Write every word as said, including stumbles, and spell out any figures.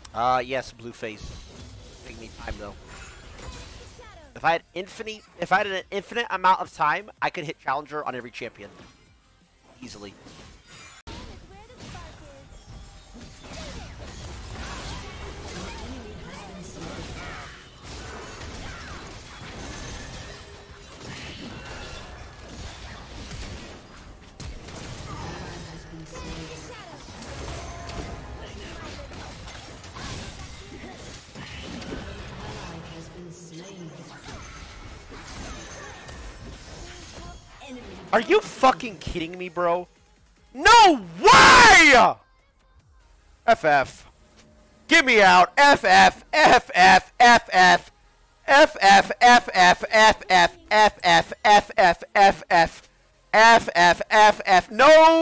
Uh, yes, blue face. Take me time though. If I had infinite, if I had an infinite amount of time, I could hit challenger on every champion easily. Are you fucking kidding me, bro? No way! F F. Get me out. F F. F F. F F. F F. F F. F F. F F. F F. F F. F F. F F. No!